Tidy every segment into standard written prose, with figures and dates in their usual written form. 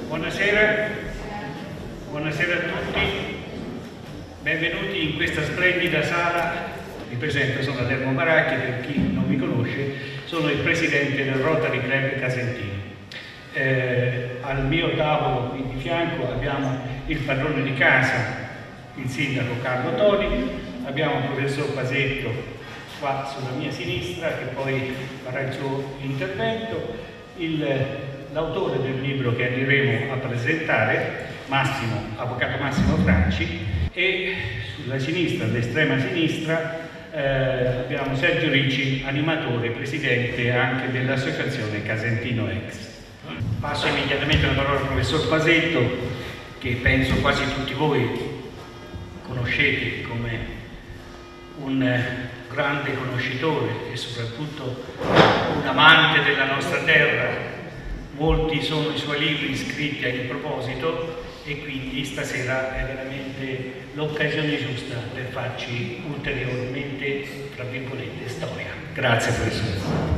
Buonasera, buonasera a tutti, benvenuti in questa splendida sala. Mi presento, sono Ademo Maracchi, per chi non mi conosce, sono il presidente del Rotary Club Casentino. Al mio tavolo qui di fianco abbiamo il padrone di casa, il sindaco Carlo Toni, abbiamo il professor Pasetto qua sulla mia sinistra che poi farà il suo intervento, l'autore del libro che andremo a presentare, Avvocato Massimo Franci, e sulla sinistra, all'estrema sinistra, abbiamo Sergio Ricci, animatore, presidente anche dell'associazione Casentino Ex. Passo immediatamente la parola al professor Pasetto, che penso quasi tutti voi conoscete come un grande conoscitore e soprattutto un amante della nostra terra. Molti sono i suoi libri iscritti a in proposito e quindi stasera è veramente l'occasione giusta per farci ulteriormente, tra virgolette, storia. Grazie professore.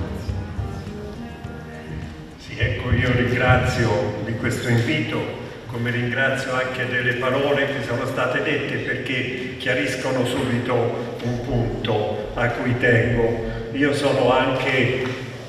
Sì, ecco, io ringrazio di questo invito, come ringrazio anche delle parole che sono state dette perché chiariscono subito un punto a cui tengo. Io sono anche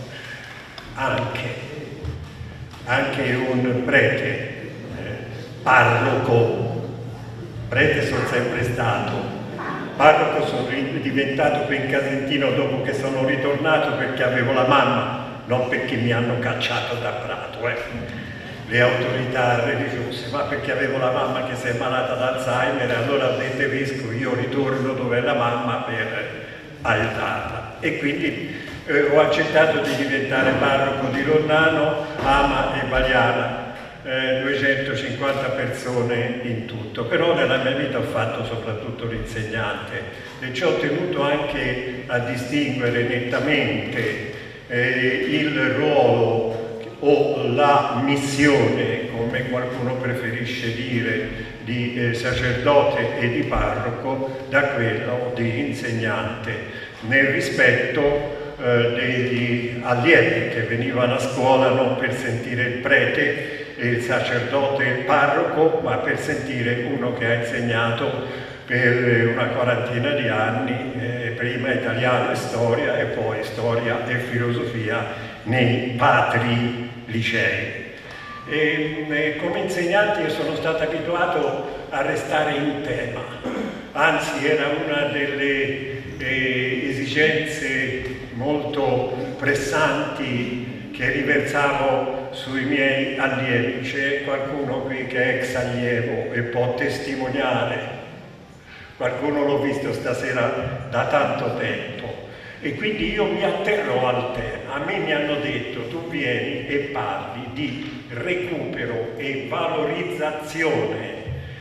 un prete, parroco, prete sono sempre stato, parroco sono diventato qui in Casentino dopo che sono ritornato perché avevo la mamma, non perché mi hanno cacciato da Prato, le autorità religiose, ma perché avevo la mamma che si è malata d'Alzheimer e allora ho detto vescovo, io ritorno dove è la mamma per aiutarla. E quindi ho accettato di diventare parroco di Lonnano, Ama e Baliana, 250 persone in tutto, però nella mia vita ho fatto soprattutto l'insegnante e ci ho tenuto anche a distinguere nettamente il ruolo o la missione, come qualcuno preferisce dire, di sacerdote e di parroco da quello di insegnante, nel rispetto degli allievi che venivano a scuola non per sentire il prete e il sacerdote e il parroco, ma per sentire uno che ha insegnato per una quarantina di anni, prima italiano e storia e poi storia e filosofia nei patri licei. Come insegnante io sono stato abituato a restare in tema, anzi era una delle esigenze molto pressanti che riversavo sui miei allievi. C'è qualcuno qui che è ex allievo e può testimoniare, qualcuno l'ho visto stasera da tanto tempo, e quindi io mi atterrò al tema. A me mi hanno detto tu vieni e parli di recupero e valorizzazione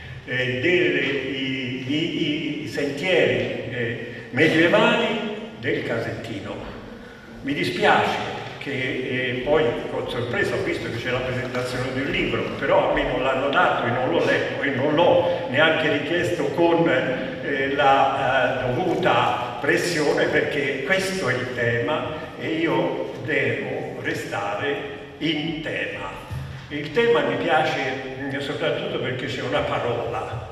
dei sentieri medievali del Casentino. Mi dispiace che poi con sorpresa ho visto che c'è la presentazione di un libro, però a me non l'hanno dato e non l'ho letto e non l'ho neanche richiesto con la dovuta pressione, perché questo è il tema e io devo restare in tema. Il tema mi piace soprattutto perché c'è una parola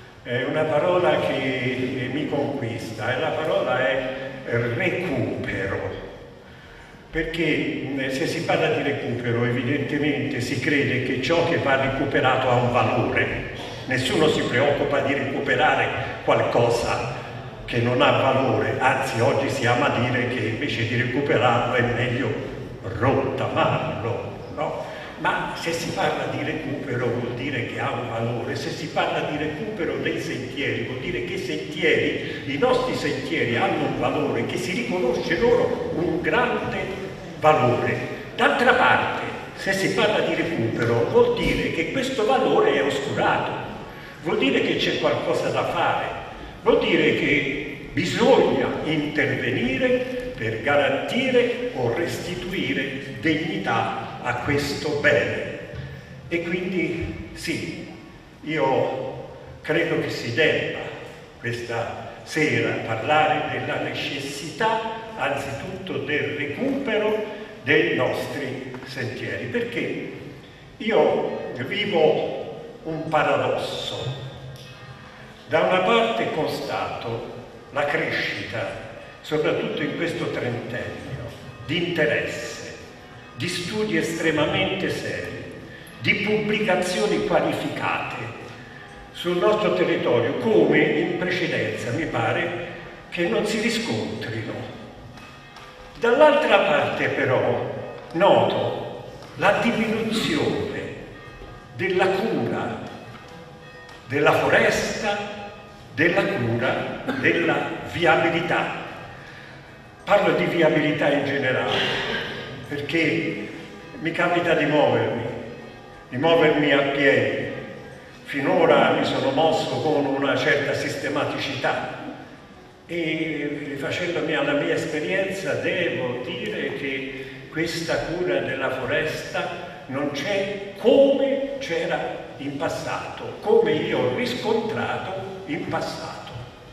che mi conquista e la parola è recupero. Perché se si parla di recupero evidentemente si crede che ciò che va recuperato ha un valore, nessuno si preoccupa di recuperare qualcosa che non ha valore, anzi oggi si ama dire che invece di recuperarlo è meglio rottamarlo, no? Ma se si parla di recupero vuol dire che ha un valore, se si parla di recupero dei sentieri vuol dire che i nostri sentieri hanno un valore, che si riconosce loro un grande valore. D'altra parte, se si parla di recupero vuol dire che questo valore è oscurato, vuol dire che c'è qualcosa da fare, vuol dire che bisogna intervenire per garantire o restituire dignità a questo bene. E quindi sì, io credo che si debba questa sera parlare della necessità anzitutto del recupero dei nostri sentieri, perché io vivo un paradosso. Da una parte constato la crescita, soprattutto in questo trentennio, di interesse, di studi estremamente seri, di pubblicazioni qualificate sul nostro territorio, come in precedenza mi pare che non si riscontrino. Dall'altra parte però noto la diminuzione della cura della foresta, della cura della viabilità. Parlo di viabilità in generale perché mi capita di muovermi a piedi. Finora mi sono mosso con una certa sistematicità e rifacendomi alla mia esperienza devo dire che questa cura della foresta non c'è come c'era in passato, come io ho riscontrato in passato.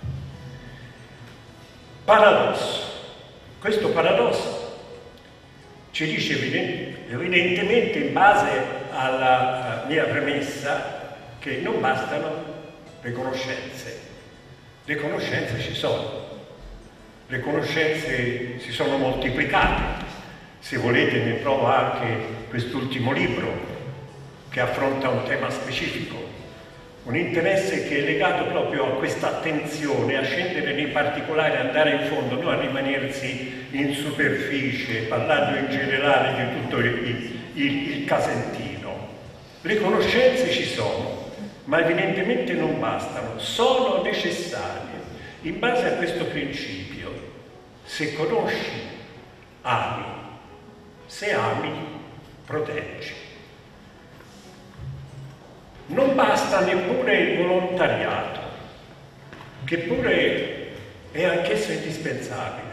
Paradosso. Questo paradosso ci dice evidentemente, in base alla mia premessa, che non bastano le conoscenze. Le conoscenze ci sono, le conoscenze si sono moltiplicate. Se volete ne provo anche quest'ultimo libro che affronta un tema specifico, un interesse che è legato proprio a questa attenzione, a scendere nei particolari, andare in fondo, non a rimanersi in superficie, parlando in generale di tutto il Casentino. Le conoscenze ci sono, ma evidentemente non bastano, sono necessarie. In base a questo principio, se conosci, ami, se ami, proteggi. Non basta neppure il volontariato, che pure è anch'esso indispensabile,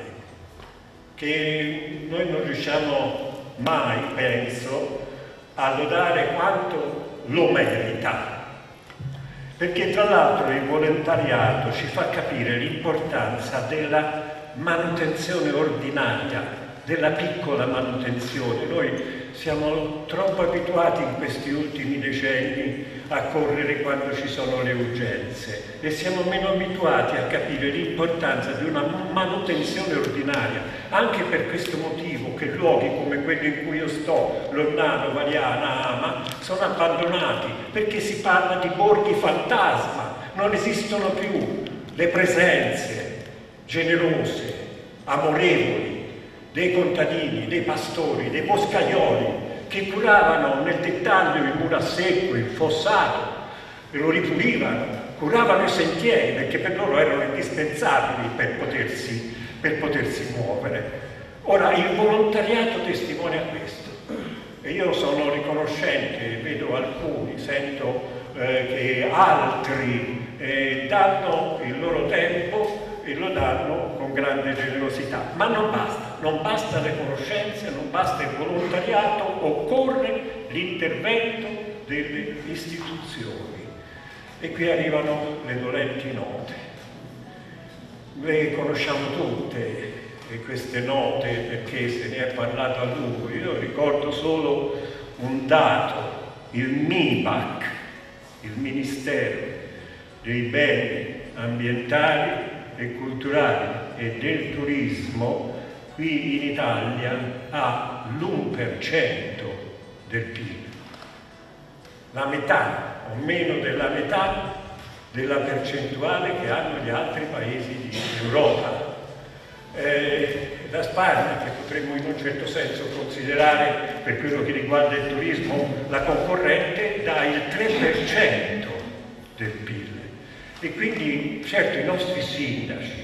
che noi non riusciamo mai, penso, a lodare quanto lo merita. Perché tra l'altro il volontariato ci fa capire l'importanza della manutenzione ordinaria, della piccola manutenzione. Noi siamo troppo abituati in questi ultimi decenni a correre quando ci sono le urgenze e siamo meno abituati a capire l'importanza di una manutenzione ordinaria. Anche per questo motivo che luoghi come quello in cui io sto, Lonnano, Variana, Ama, sono abbandonati, perché si parla di borghi fantasma, non esistono più le presenze generose, amorevoli dei contadini, dei pastori, dei boscaioli che curavano nel dettaglio il muro a secco, il fossato, e lo ripulivano, curavano i sentieri perché per loro erano indispensabili per potersi muovere. Ora il volontariato testimonia questo e io sono riconoscente, vedo alcuni, sento che altri danno il loro tempo e lo danno con grande generosità, ma non basta le conoscenze, non basta il volontariato, occorre l'intervento delle istituzioni. E qui arrivano le dolenti note. Le conosciamo tutte queste note perché se ne è parlato a lungo. Io ricordo solo un dato, il MIBAC, il Ministero dei Beni Ambientali e Culturali e del Turismo, qui in Italia ha l'1% del PIL, la metà o meno della metà della percentuale che hanno gli altri paesi d'Europa. La Spagna, che potremmo in un certo senso considerare, per quello che riguarda il turismo, la concorrente, dà il 3% del PIL. E quindi, certo, i nostri sindaci,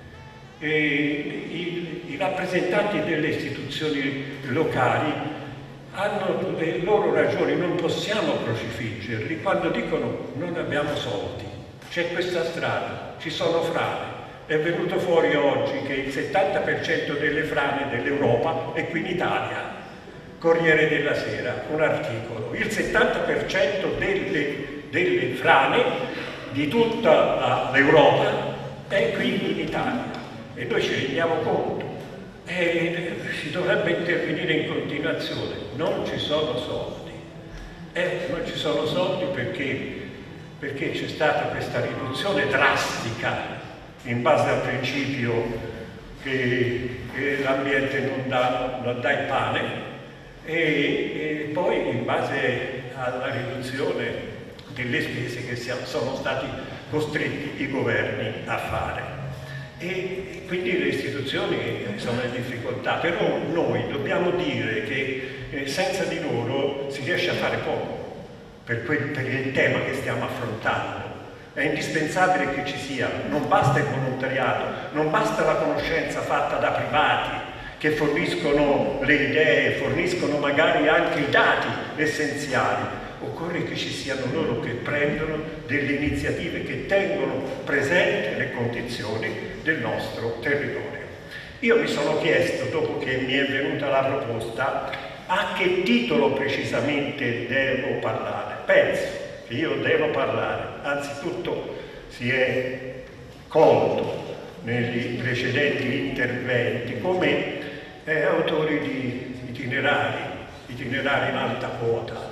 i rappresentanti delle istituzioni locali hanno le loro ragioni, non possiamo crocifiggerli quando dicono non abbiamo soldi, c'è questa strada, ci sono frane. È venuto fuori oggi che il 70% delle frane dell'Europa è qui in Italia. Corriere della Sera, un articolo. Il 70% delle frane di tutta l'Europa è qui in Italia e noi ci rendiamo conto. Si dovrebbe intervenire in continuazione, non ci sono soldi. Non ci sono soldi perché c'è stata questa riduzione drastica in base al principio che l'ambiente non dà il pane e poi in base alla riduzione delle spese che sono stati costretti i governi a fare. E quindi le istituzioni sono in difficoltà, però noi dobbiamo dire che senza di loro si riesce a fare poco per il tema che stiamo affrontando. È indispensabile che ci sia, non basta il volontariato, non basta la conoscenza fatta da privati che forniscono le idee, forniscono magari anche i dati essenziali. Occorre che ci siano loro che prendono delle iniziative che tengono presente le condizioni del nostro territorio. Io mi sono chiesto, dopo che mi è venuta la proposta, a che titolo precisamente devo parlare. Penso che io devo parlare, anzitutto si è colto negli precedenti interventi come autori di itinerari in alta quota.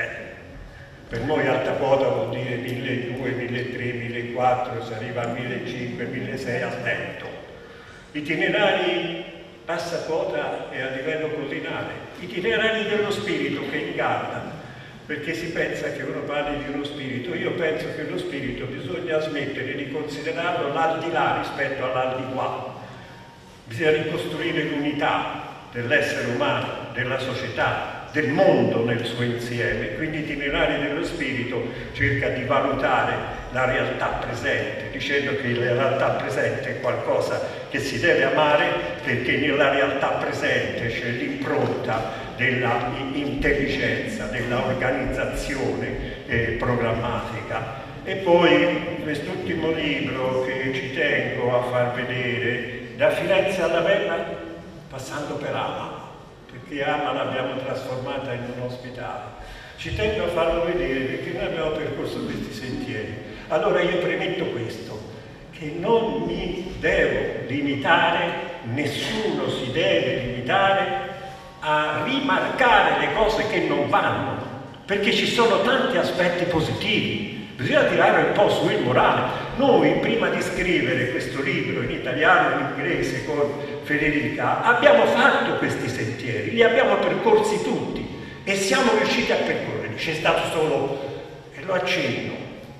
Per noi alta quota vuol dire 1.200, 1.300, 1.400, si arriva a 1.500, 1.600 a stento. Itinerari bassa quota e a livello collinare, itinerari dello spirito che ingannano, perché si pensa che uno parli di uno spirito. Io penso che lo spirito bisogna smettere di considerarlo l'aldilà rispetto all'aldilà. Bisogna ricostruire l'unità dell'essere umano, della società, del mondo nel suo insieme. Quindi Itinerari dello Spirito cerca di valutare la realtà presente, dicendo che la realtà presente è qualcosa che si deve amare, perché nella realtà presente c'è l'impronta della intelligenza, della organizzazione programmatica. E poi quest'ultimo libro che ci tengo a far vedere, da Firenze alla Venna, passando per Ama, perché Ama l'abbiamo trasformata in un ospedale. Ci tengo a farlo vedere perché noi abbiamo percorso questi sentieri. Allora io premetto questo, che non mi devo limitare, nessuno si deve limitare a rimarcare le cose che non vanno, perché ci sono tanti aspetti positivi. Bisogna tirare un po' su il morale. Noi, prima di scrivere questo libro in italiano e in inglese con Federica, abbiamo fatto questi sentieri, li abbiamo percorsi tutti e siamo riusciti a percorrerli. C'è stato solo, e lo accenno,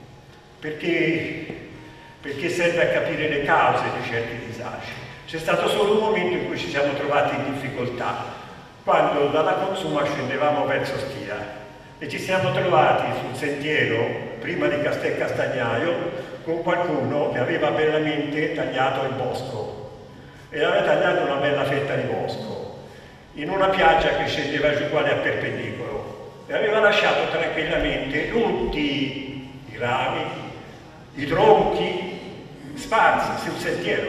perché serve a capire le cause di certi disagi. C'è stato solo un momento in cui ci siamo trovati in difficoltà, quando dalla Consuma scendevamo verso Schia e ci siamo trovati sul sentiero, prima di Castel Castagnaio, con qualcuno che aveva bellamente tagliato il bosco e aveva tagliato una bella fetta di bosco in una piaggia che scendeva giù quasi a perpendicolo e aveva lasciato tranquillamente tutti i rami, i tronchi sparsi sul sentiero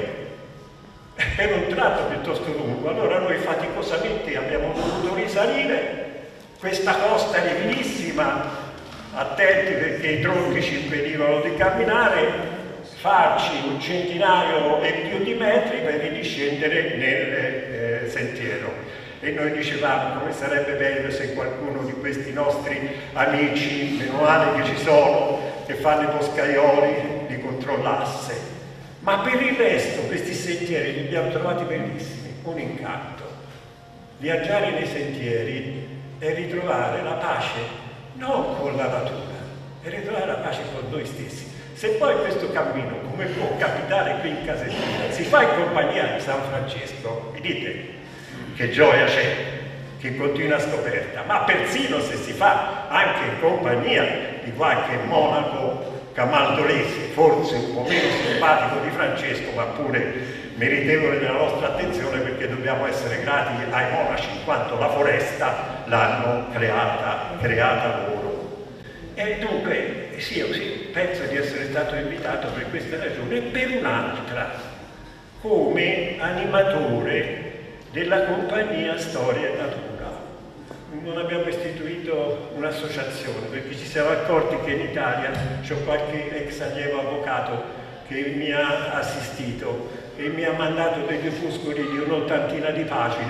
per un tratto piuttosto lungo. Allora noi faticosamente abbiamo dovuto risalire questa costa lividissima, attenti perché i tronchi ci impedivano di camminare, farci un centinaio e più di metri per ridiscendere nel sentiero. E noi dicevamo come sarebbe bello se qualcuno di questi nostri amici, meno male che ci sono, che fanno i boscaioli, li controllasse. Ma per il resto questi sentieri li abbiamo trovati bellissimi, un incanto. Viaggiare nei sentieri è ritrovare la pace non con la natura, è ritrovare la pace con noi stessi. Se poi questo cammino, come può capitare qui in Casentina, si fa in compagnia di San Francesco, vi dite che gioia c'è, che continua scoperta, ma persino se si fa anche in compagnia di qualche monaco camaldolese, forse un po' meno simpatico di Francesco, ma pure meritevole della nostra attenzione, perché dobbiamo essere grati ai monaci in quanto la foresta l'hanno creata loro. E dunque sì, penso di essere stato invitato per questa ragione e per un'altra, come animatore della compagnia Storia e Natura. Non abbiamo istituito un'associazione perché ci siamo accorti che in Italia c'è qualche ex allievo avvocato che mi ha assistito e mi ha mandato degli opuscoli di un'ottantina di pagine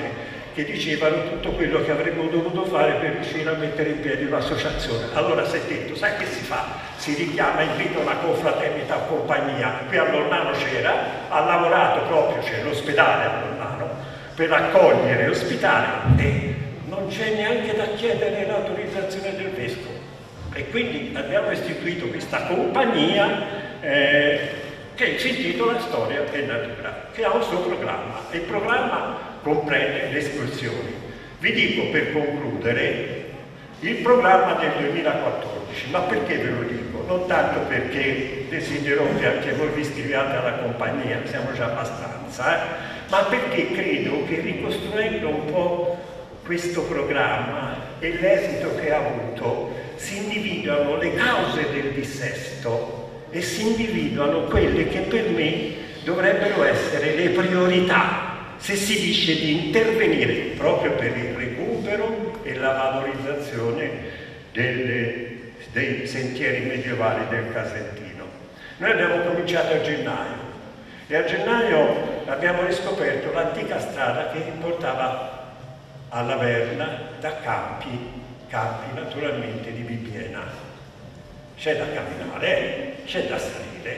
che dicevano tutto quello che avremmo dovuto fare per riuscire a mettere in piedi un'associazione. Allora si è detto, sai che si fa? Si richiama, invita una confraternita o compagnia. Qui a Lornano c'era, ha lavorato proprio, c'è l'ospedale a Lornano, per accogliere e ospitare, e non c'è neanche da chiedere l'autorizzazione del vescovo. E quindi abbiamo istituito questa compagnia che si intitola Storia e Natura, che ha un suo programma. Il programma comprende le escursioni. Vi dico per concludere il programma del 2014, ma perché ve lo dico? Non tanto perché desidero che anche voi vi iscriviate alla compagnia, siamo già abbastanza, ma perché credo che ricostruendo un po' questo programma e l'esito che ha avuto si individuano le cause del dissesto e si individuano quelle che per me dovrebbero essere le priorità se si dice di intervenire proprio per il recupero e la valorizzazione dei sentieri medievali del Casentino. Noi abbiamo cominciato a gennaio e a gennaio abbiamo riscoperto l'antica strada che portava alla Verna da campi naturalmente di Bibbiena. C'è da camminare, c'è da salire,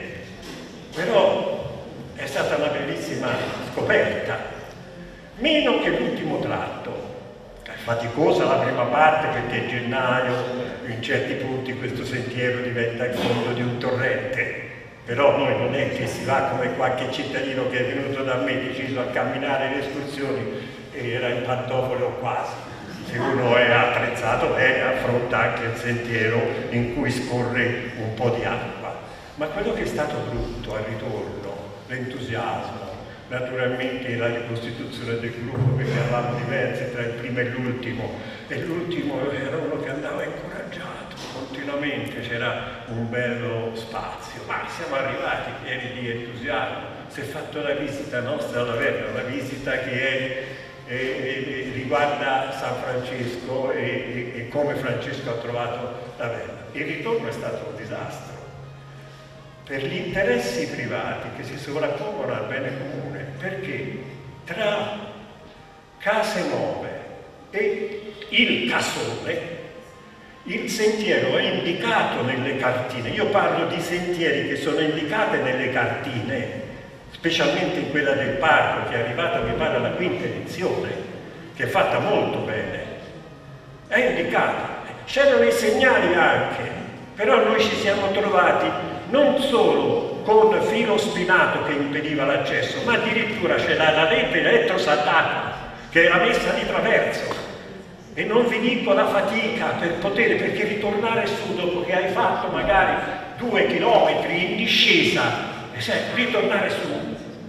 però è stata una bellissima scoperta, meno che l'ultimo tratto. È faticosa la prima parte perché a gennaio in certi punti questo sentiero diventa il fondo di un torrente, però noi non è che si va come qualche cittadino che è venuto da me deciso a camminare le escursioni e era in pantofole o quasi. Se uno è attrezzato bene affronta anche il sentiero in cui scorre un po' di acqua. Ma quello che è stato brutto al ritorno, l'entusiasmo, naturalmente la ricostituzione del gruppo, perché eravamo diversi tra il primo e l'ultimo era uno che andava incoraggiato continuamente, c'era un bello spazio, ma siamo arrivati pieni di entusiasmo. Si è fatto la visita nostra alla Verna, una visita che riguarda San Francesco e come Francesco ha trovato la Verna. Il ritorno è stato un disastro per gli interessi privati che si sovrappongono al bene comune, perché tra Case Nuove e il Casone il sentiero è indicato nelle cartine. Io parlo di sentieri che sono indicati nelle cartine, specialmente in quella del parco, che è arrivata, mi pare, alla quinta edizione, che è fatta molto bene. È indicata. C'erano i segnali anche, però noi ci siamo trovati non solo con filo spinato che impediva l'accesso, ma addirittura c'era la rete elettrosaltata che era messa di traverso. E non vi dico la fatica perché ritornare su dopo che hai fatto magari 2 chilometri in discesa, ritornare su.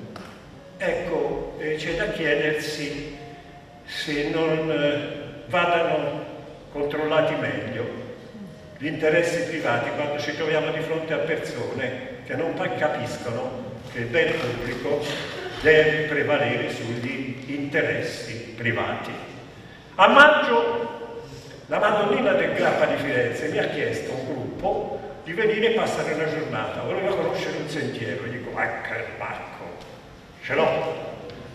Ecco, c'è da chiedersi se non vadano controllati meglio gli interessi privati quando ci troviamo di fronte a persone che non capiscono che il bene pubblico deve prevalere sugli interessi privati. A maggio la Madonnina del Grappa di Firenze mi ha chiesto un gruppo di venire a passare una giornata, voleva conoscere un sentiero, gli dico, Marco, ce l'ho,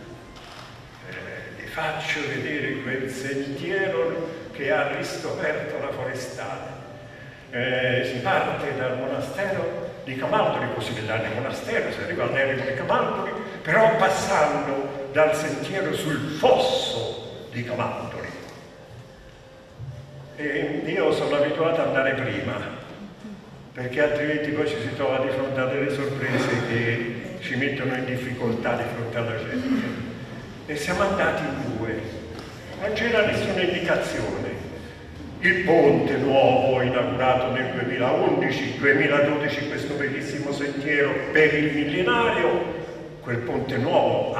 ti faccio vedere quel sentiero che ha riscoperto la forestale. Si parte dal monastero di Camaldoli, così vedranno il monastero, si arriva all'eremo di Camaldoli, però passando dal sentiero sul fosso di Camaldoli. E io sono abituato ad andare prima, perché altrimenti poi ci si trova di fronte a delle sorprese che ci mettono in difficoltà di fronte alla gente. E siamo andati in 2, non c'era nessuna indicazione. Il ponte nuovo inaugurato nel 2011, 2012 questo bellissimo sentiero per il millenario, quel ponte nuovo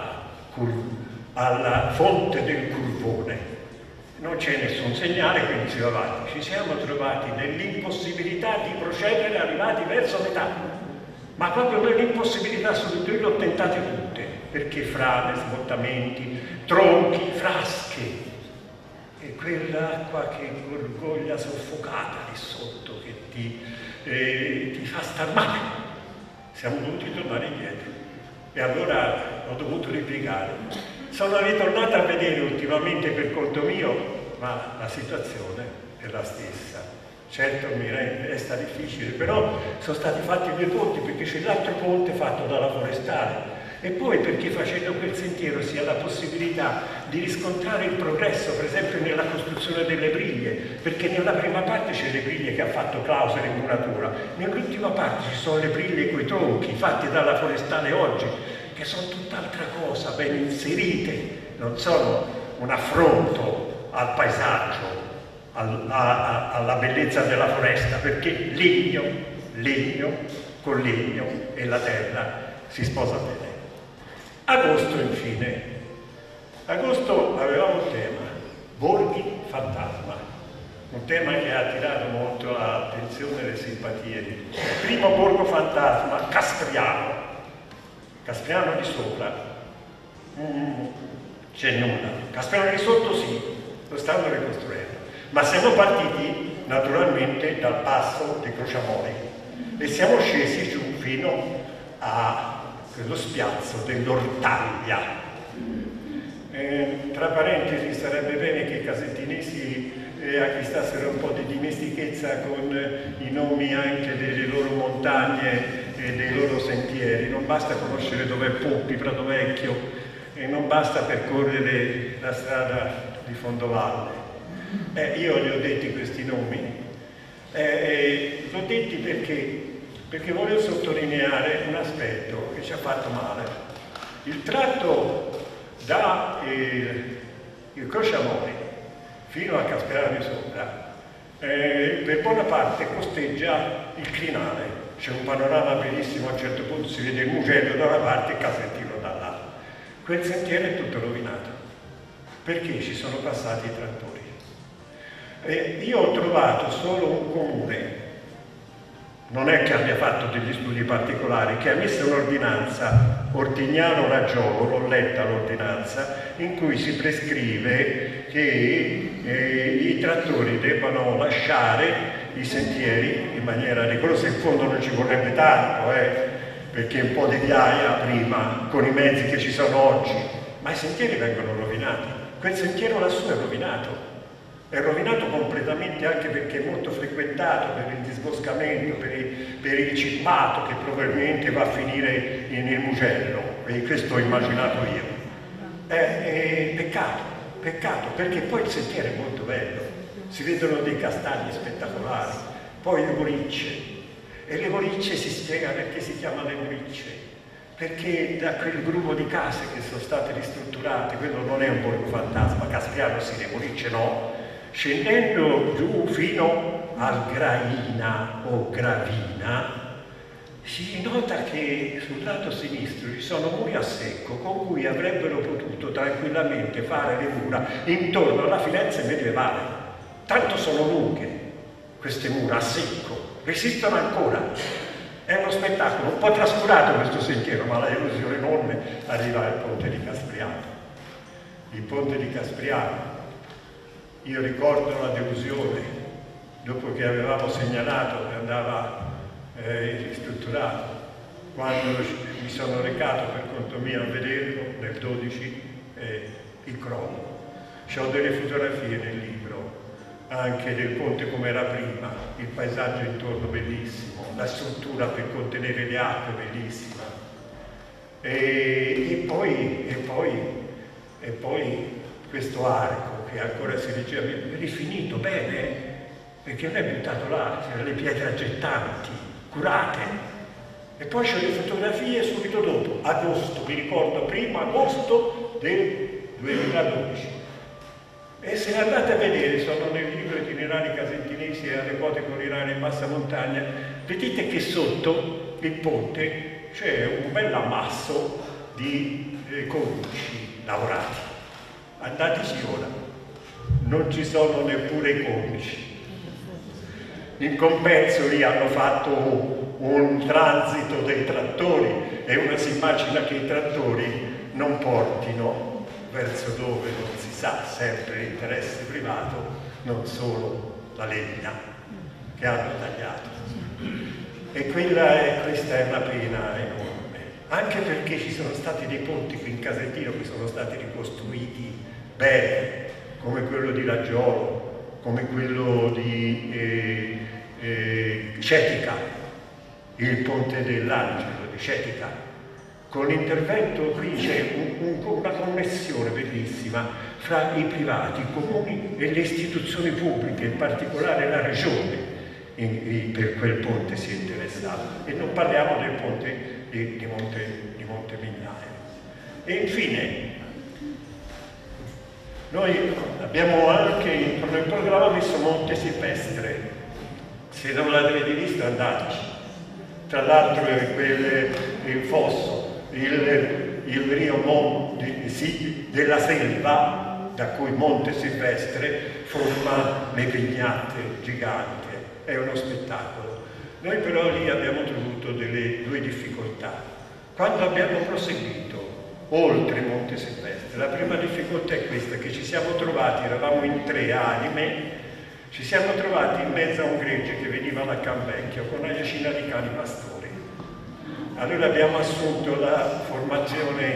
alla fonte del Curvone. Non c'è nessun segnale, quindi si va avanti. Ci siamo trovati nell'impossibilità di procedere arrivati verso metà, ma proprio nell'impossibilità assoluta. Io le ho tentate tutte, perché frane, smottamenti, tronchi, frasche, e quell'acqua che gorgoglia soffocata lì sotto, che ti fa star male. Siamo dovuti tornare indietro e allora ho dovuto ripiegare. Sono ritornato a vedere ultimamente per conto mio, ma la situazione è la stessa. Certo mi resta difficile, però sono stati fatti due ponti, perché c'è l'altro ponte fatto dalla forestale, e poi perché facendo quel sentiero si ha la possibilità di riscontrare il progresso, per esempio nella costruzione delle briglie, perché nella prima parte c'è le briglie che ha fatto Clauser in muratura, nell'ultima parte ci sono le briglie coi tronchi fatti dalla forestale oggi, che sono tutt'altra cosa, ben inserite, non sono un affronto al paesaggio, alla bellezza della foresta, perché legno con legno e la terra si sposa bene. Agosto infine. Agosto avevamo un tema, borghi fantasma, un tema che ha attirato molto l'attenzione e le simpatie di tutti. Il primo borgo fantasma, Caspriano di sopra, c'è nulla. Caspriano di sotto sì, lo stanno ricostruendo. Ma siamo partiti naturalmente dal passo di Crociamoli e siamo scesi giù fino a quello spiazzo dell'Ortaglia. Tra parentesi, sarebbe bene che i casentinesi acquistassero un po' di dimestichezza con i nomi anche delle loro montagne e dei loro sentieri. Non basta conoscere dov'è Poppi, Prato Vecchio, e non basta percorrere la strada di Fondovalle. Io gli ho detti questi nomi, l'ho detti perché voglio sottolineare un aspetto che ci ha fatto male. Il tratto da il Crociamoli fino a Caspriano di sopra, per buona parte costeggia il crinale. C'è un panorama bellissimo, a un certo punto si vede il Mugello da una parte e Casentino dall'altra. Quel sentiero è tutto rovinato, perché ci sono passati i trattori. Io ho trovato solo un comune, non è che abbia fatto degli studi particolari, che ha messo un'ordinanza, Ortignano-Raggiolo, l'ho letta l'ordinanza, in cui si prescrive che i trattori debbano lasciare i sentieri in maniera rigorosa. In fondo non ci vorrebbe tanto, perché un po' di ghiaia prima, con i mezzi che ci sono oggi, ma i sentieri vengono rovinati. Quel sentiero lassù è rovinato completamente, anche perché è molto frequentato per il disboscamento, per il cippato che probabilmente va a finire nel Mugello, e questo ho immaginato io. Peccato, perché poi il sentiero è molto bello, si vedono dei castagni spettacolari, poi le goricce, e le goricce si spiega perché si chiamano le goricce, perché da quel gruppo di case che sono state ristrutturate, quello non è un borgo fantasma, Caspriano sì, le goricce no. Scendendo giù fino al Graina o Gravina, si nota che sul lato sinistro ci sono muri a secco con cui avrebbero potuto tranquillamente fare le mura intorno alla Firenze medievale. Tanto sono lunghe queste mura a secco, resistono ancora. È uno spettacolo un po' trascurato questo sentiero, ma la delusione enorme arriva al ponte di Caspriano. Il ponte di Caspriano, io ricordo la delusione dopo che avevamo segnalato che andava ristrutturato, quando mi sono recato per conto mio a vederlo nel 12 il crollo. C'ho delle fotografie nel libro anche del ponte come era prima, il paesaggio intorno bellissimo, la struttura per contenere le acque bellissima, e poi questo arco che ancora si leggeva, rifinito bene, perché non è buttato là, c'erano le pietre aggettanti, curate. E poi c'è le fotografie subito dopo, agosto, mi ricordo, 1° agosto del 2012. E se andate a vedere, sono nel libro Itinerari casentinesi e adeguate culinari in bassa montagna, vedete che sotto il ponte c'è un bel ammasso di cornici lavorati. Andateci ora, non ci sono neppure i cornici. In compenso lì hanno fatto un transito dei trattori e uno si immagina che i trattori non portino verso dove non si sa, sempre l'interesse privato, non solo la legna che hanno tagliato. E questa è una pena enorme. anche perché ci sono stati dei ponti qui in Casentino che sono stati ricostruiti bene, come quello di Laggiolo, come quello di Cetica, il ponte dell'Angelo di Cetica. Con l'intervento qui c'è una connessione bellissima fra i privati, i comuni e le istituzioni pubbliche, in particolare la regione per quel ponte si è interessato. E non parliamo del ponte di Monte Mignaio. E infine, noi abbiamo anche nel programma messo Monte Silvestre. Se non l'avete visto andateci. Tra l'altro il fosso, il rio della Selva, da cui Monte Silvestre forma le pignate gigante. È uno spettacolo. Noi però lì abbiamo trovato due difficoltà. Quando abbiamo proseguito oltre Monte Silvestre, la prima difficoltà è questa, che ci siamo trovati, eravamo in 3 anime, ci siamo trovati in mezzo a un gregge che veniva da Canvecchio con una decina di cani pastori. Allora abbiamo assunto la formazione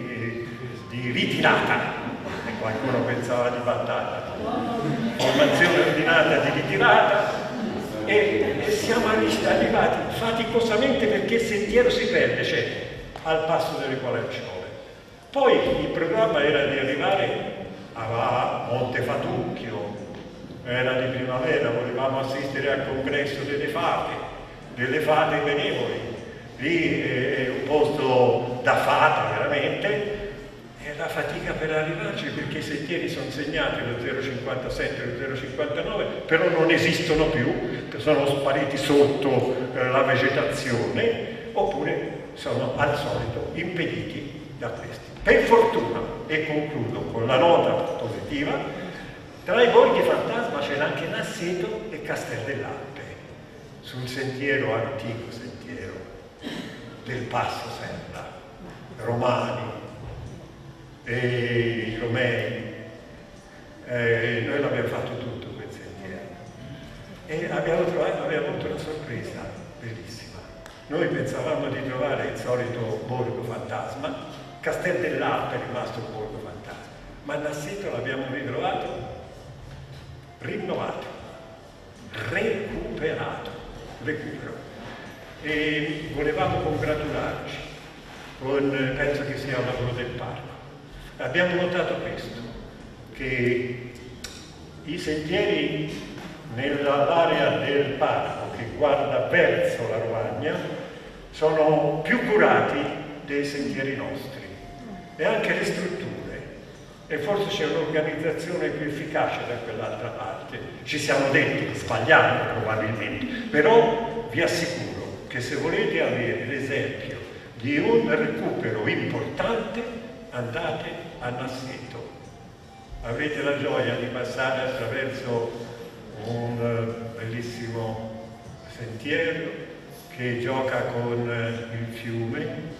di ritirata, e qualcuno pensava di battaglia, formazione ordinata di ritirata, e siamo arrivati faticosamente perché il sentiero si perde, cioè al passo delle Qualanciole. Poi il programma era di arrivare a Monte Fatucchio, era di primavera, volevamo assistere al congresso delle fate benevoli. Lì è un posto da fata veramente, e la fatica per arrivarci perché i sentieri sono segnati lo 0,57 e lo 0,59, però non esistono più, sono spariti sotto la vegetazione, oppure sono al solito impediti da questi. Per fortuna, e concludo con la nota positiva, tra i borghi fantasma c'era anche Nasseto e Castel dell'Alpe, sul sentiero, antico sentiero del Passo Serra, romani e i romei, noi l'abbiamo fatto tutto quel sentiero e abbiamo avuto una sorpresa bellissima. Noi pensavamo di trovare il solito borgo fantasma, Castel dell'Alpe è rimasto un borgo fantasma, ma Nasseto l'abbiamo ritrovato rinnovato, recupero. E volevamo congratularci penso che sia un lavoro del parco. Abbiamo notato questo, che i sentieri nell'area del parco che guarda verso la Romagna sono più curati dei sentieri nostri, e anche le strutture. E forse c'è un'organizzazione più efficace da quell'altra parte. Ci siamo detti, sbagliando probabilmente, però vi assicuro che se volete avere l'esempio di un recupero importante, andate a Nasseto. Avrete la gioia di passare attraverso un bellissimo sentiero che gioca con il fiume,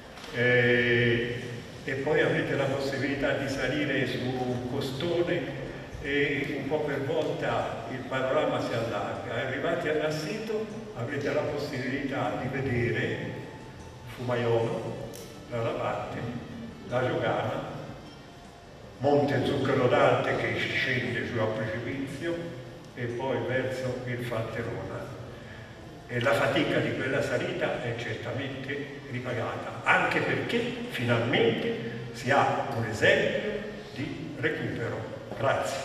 e poi avrete la possibilità di salire su un costone e un po' per volta il panorama si allarga. Arrivati a Nasseto avrete la possibilità di vedere Fumaiolo da una parte, la Giogana, Monte Zucchero d'Arte che scende giù a precipizio e poi verso il Falterona. E la fatica di quella salita è certamente ripagata, anche perché finalmente si ha un esempio di recupero. Grazie.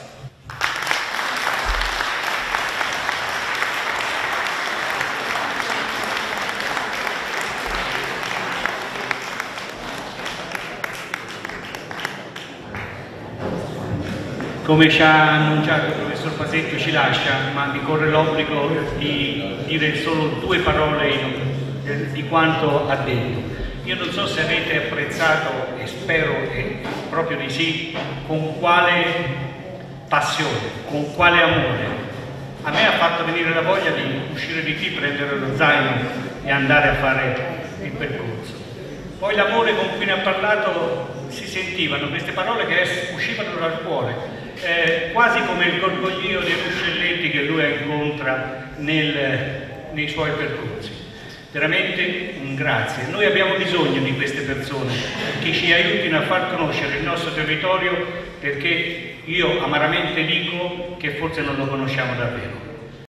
Come ci ha annunciato il professor Pasetto ci lascia, ma mi corre l'obbligo di dire solo 2 parole di quanto ha detto. Io non so se avete apprezzato, e spero proprio di sì, con quale passione, con quale amore. A me ha fatto venire la voglia di uscire di qui, prendere lo zaino e andare a fare il percorso. Poi l'amore con cui ne ha parlato, si sentivano queste parole che uscivano dal cuore. Quasi come il gorgoglio dei ruscelletti che lui incontra nei suoi percorsi. veramente un grazie. Noi abbiamo bisogno di queste persone che ci aiutino a far conoscere il nostro territorio, perché io amaramente dico che forse non lo conosciamo davvero.